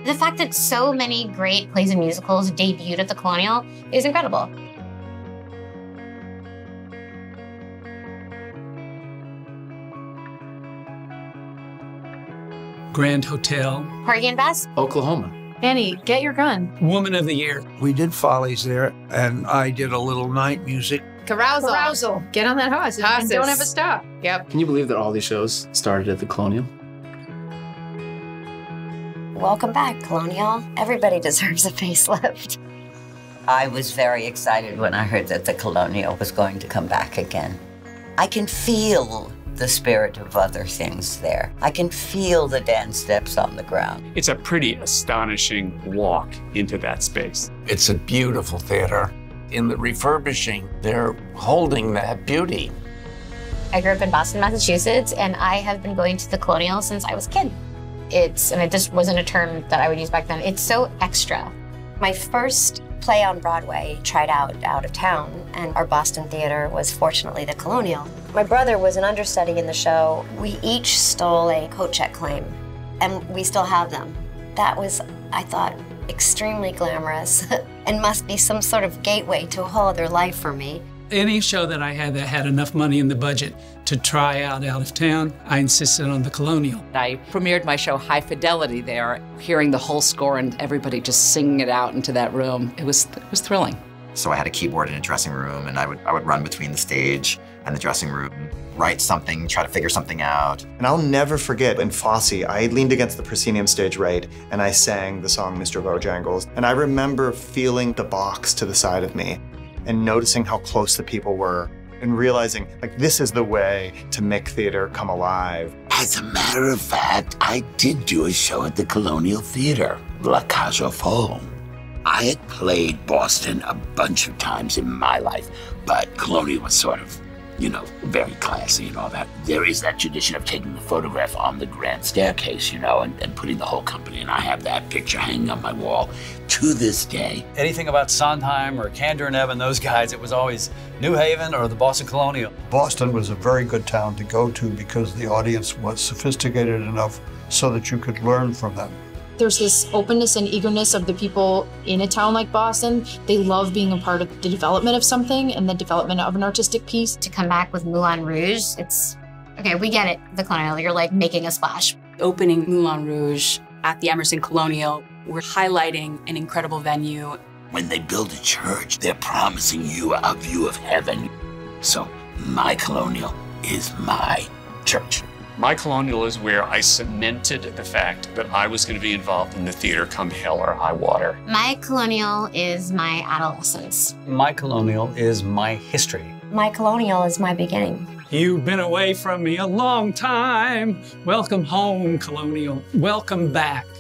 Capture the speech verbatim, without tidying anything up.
The fact that so many great plays and musicals debuted at the Colonial is incredible. Grand Hotel. Porgy and Bess. Oklahoma. Annie, get your gun. Woman of the Year. We did Follies there, and I did a little night music. Carousel. Carousel. Get on that horse and don't ever stop. Yep. Can you believe that all these shows started at the Colonial? Welcome back, Colonial. Everybody deserves a facelift. I was very excited when I heard that the Colonial was going to come back again. I can feel the spirit of other things there. I can feel the dance steps on the ground. It's a pretty astonishing walk into that space. It's a beautiful theater. In the refurbishing, they're holding that beauty. I grew up in Boston, Massachusetts, and I have been going to the Colonial since I was a kid. It's, and it just wasn't a term that I would use back then, it's so extra. My first play on Broadway tried out out of town, and our Boston theater was fortunately the Colonial. My brother was an understudy in the show. We each stole a coat check claim, and we still have them. That was, I thought, extremely glamorous and must be some sort of gateway to a whole other life for me. Any show that I had that had enough money in the budget to try out out of town, I insisted on the Colonial. I premiered my show High Fidelity there, hearing the whole score and everybody just singing it out into that room. It was, it was thrilling. So I had a keyboard in a dressing room, and I would, I would run between the stage and the dressing room, write something, try to figure something out. And I'll never forget, in Fosse, I leaned against the proscenium stage right, and I sang the song Mister Bojangles. And I remember feeling the box to the side of me and noticing how close the people were and realizing, like, this is the way to make theater come alive. As a matter of fact, I did do a show at the Colonial Theatre, La Cage aux Folles. I had played Boston a bunch of times in my life, but Colonial was sort of, you know, very classy and all that. There is that tradition of taking the photograph on the grand staircase, you know, and, and putting the whole company, and I have that picture hanging on my wall to this day. Anything about Sondheim or Kander and Evan, those guys, it was always New Haven or the Boston Colonial. Boston was a very good town to go to because the audience was sophisticated enough so that you could learn from them. There's this openness and eagerness of the people in a town like Boston. They love being a part of the development of something and the development of an artistic piece. To come back with Moulin Rouge, it's, okay, we get it, the Colonial, you're like making a splash. Opening Moulin Rouge at the Emerson Colonial, we're highlighting an incredible venue. When they build a church, they're promising you a view of heaven. So my Colonial is my church. My Colonial is where I cemented the fact that I was going to be involved in the theater come hell or high water. My Colonial is my adolescence. My Colonial is my history. My Colonial is my beginning. You've been away from me a long time. Welcome home, Colonial. Welcome back.